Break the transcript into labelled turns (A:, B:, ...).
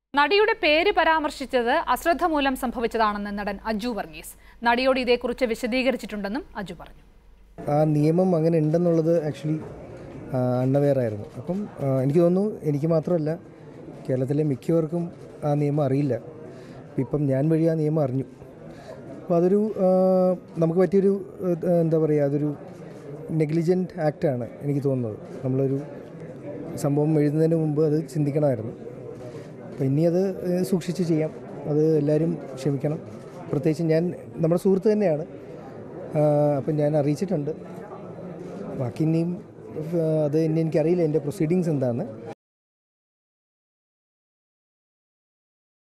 A: നടിയുടെ പേര് പരാമർശിച്ചത് അശ്രദ്ധ മൂലം സംഭവിച്ചതാണെന്ന് നടൻ അജു വർഗീസ്. നടിയോട് ഇതേക്കുറിച്ച് വിശദീകരിച്ചിട്ടുണ്ടെന്നും അജു പറഞ്ഞു.
B: ആ നിയമം അങ്ങനെ ഉണ്ടെന്നുള്ളത് ആക്ച്വലി അൺഅവെയറായിരുന്നു. അപ്പം എനിക്ക് തോന്നുന്നു എനിക്ക് മാത്രമല്ല കേരളത്തിലെ മിക്കവർക്കും ആ നിയമം അറിയില്ല. ഇപ്പം ഞാൻ വഴി ആ നിയമം അറിഞ്ഞു. അപ്പോൾ അതൊരു നമുക്ക് പറ്റിയൊരു എന്താ പറയുക, അതൊരു നെഗ്ലിജൻറ്റ് ആക്റ്റാണ് എനിക്ക് തോന്നുന്നത്. നമ്മളൊരു സംഭവം എഴുതുന്നതിന് മുമ്പ് അത് ചിന്തിക്കണമായിരുന്നു. അപ്പോൾ ഇനി അത് സൂക്ഷിച്ച് ചെയ്യാം. അത് എല്ലാവരും ക്ഷമിക്കണം. പ്രത്യേകിച്ച് ഞാൻ നമ്മുടെ സുഹൃത്ത് തന്നെയാണ്. അപ്പം ഞാൻ അറിയിച്ചിട്ടുണ്ട്. ബാക്കി ഇനിയും അത് എനിക്കറിയില്ല എൻ്റെ പ്രൊസീഡിങ്സ് എന്താണെന്ന്.